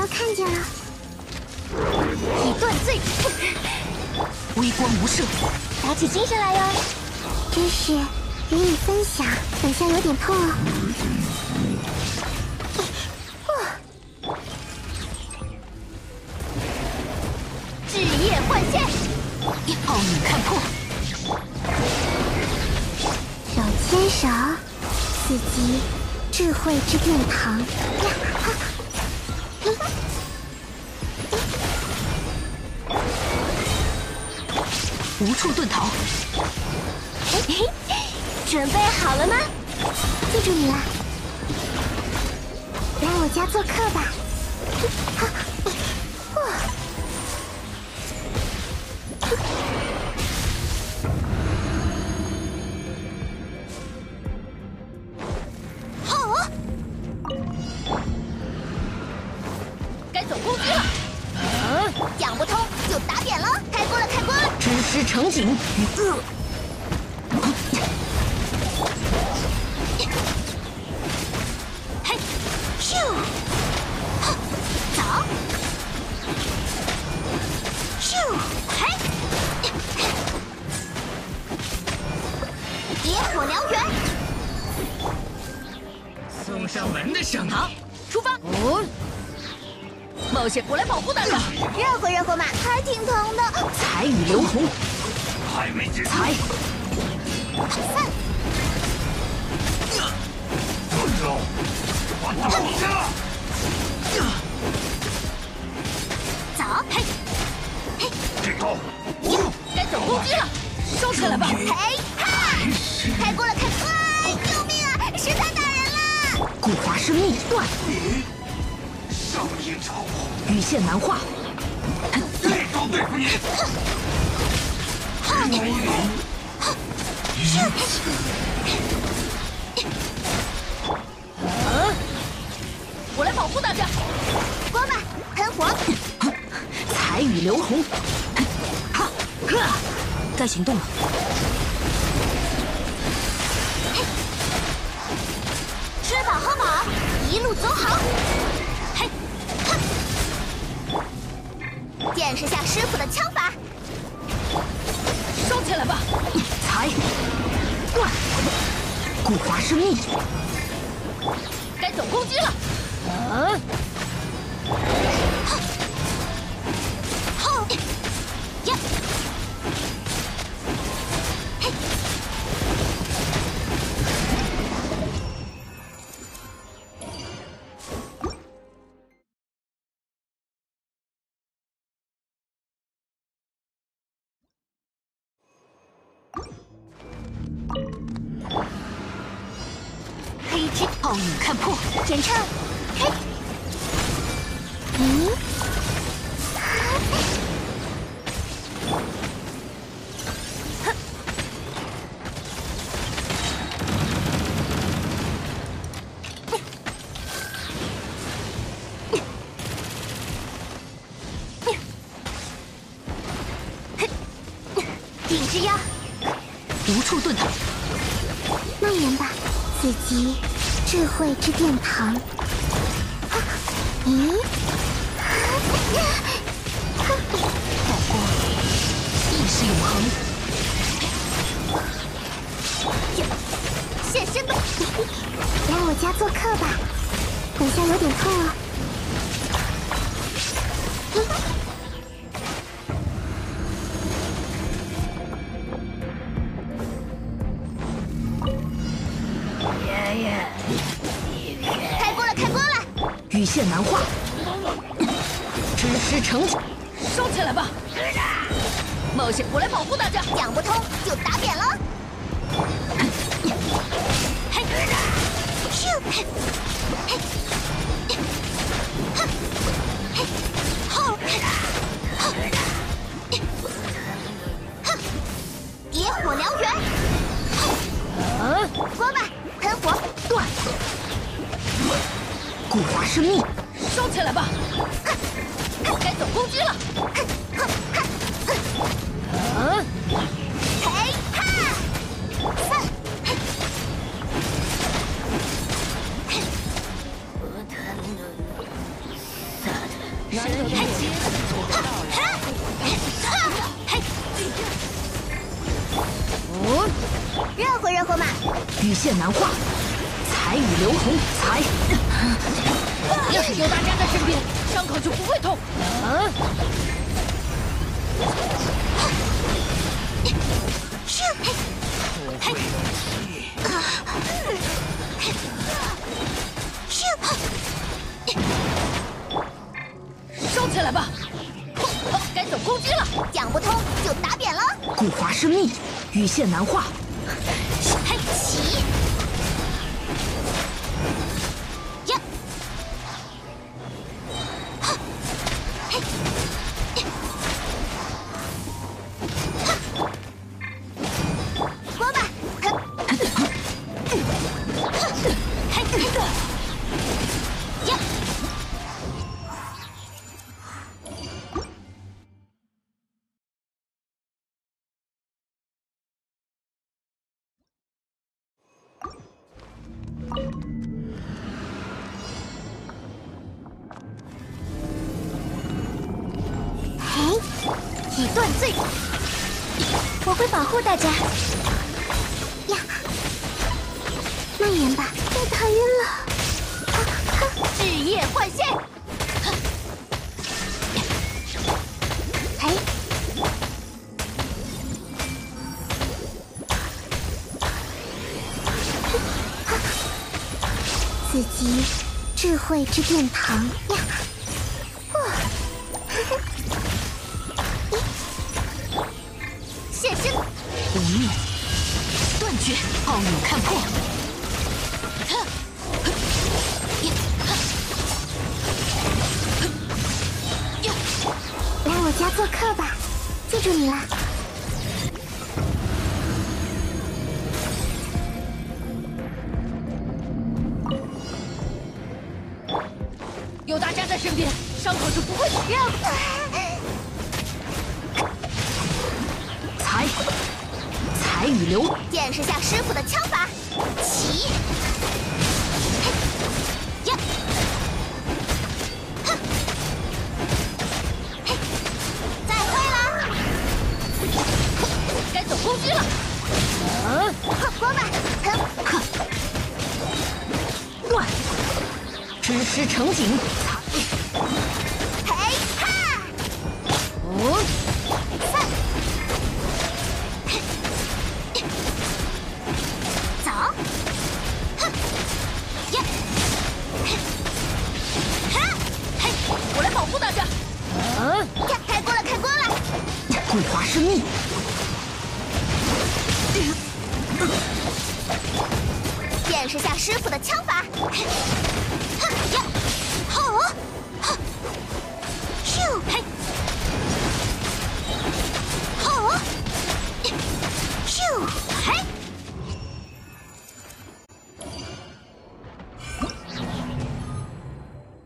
都看见了。 以断罪，微光无射，打起精神来哟！ 知识与你分享，等下有点痛哦。 炙夜幻现，奥女看破， 手牵手，此即智慧之殿堂。 无处遁逃。 准备好了吗？记住你了，来我家做客吧。 好，该走攻击了。讲不通就打扁了，开锅了，开锅了！知识成景与嘿，咻，走，咻，嘿，野火燎原， 送上门的香好，出发。冒险过来保护大家， 热乎热乎嘛，还挺疼的。 彩雨流红， 还没结束。 彩， 住手！把他放下！ 走，嘿， 这套， 该走攻击了，收起来吧。 嘿哈！开锅了，开锅！哎，救命啊！食材打人了！ 古华生命断， 上天朝羽线难化， 这招对付你。 我来保护大家。 锅吧，喷火！ 彩雨流红，哈，该行动了。 吃饱喝饱，一路走好。 嘿， 见识下师傅的枪法。 收起来吧。彩断，古华生命，该走攻击了。 吼！ 呀！ 嘿！ 黑之奥女看破， 简称嘿。咦？ 顶之压，无处遁逃。 蔓延吧，此即智慧之殿堂。咦？ 曝光，意识永恒。 现身吧！来我家做客吧，等下有点痛哦。开锅了，开锅了！ 羽线难化，知识成景，收起来吧。冒险过来保护大家， 讲不通就打扁了。 嘿， 咻！嘿，嘿，哼，嘿，吼，哼，哼，野火燎原，锅吧，喷火， 断，古华生命，收起来吧。该走攻击了。 嘿哈，哼，嘿， 热火马。 羽线难化，彩羽流红，彩。 要是有大家在身边，伤口就不会痛。咻！嘿！咻！收起来吧！该走攻击了，讲不通就打扁了。 固华生命，羽线难化。 嘿，起！呀！嘿！过吧！嘿！呀！以断罪， 我会保护大家。呀，慢点吧，被打晕了。 日夜换线。 哎，此即智慧之殿堂呀！ 现身， 无灭，断绝，暴影看破。 来我家做客吧，记住你了。 有大家在身边，伤口就不会让。 彩羽流， 见识下师傅的枪法，起！嘿，呀，哼，嘿，再会了，该走攻击了。过吧， 哼，乱，支师成景， 嘿哈，散。走！哼！呀！哈！嘿，我来保护大家。开锅了，开锅了！ 固华生命， 见识下师傅的枪法。哼呀！好！咻！嘿！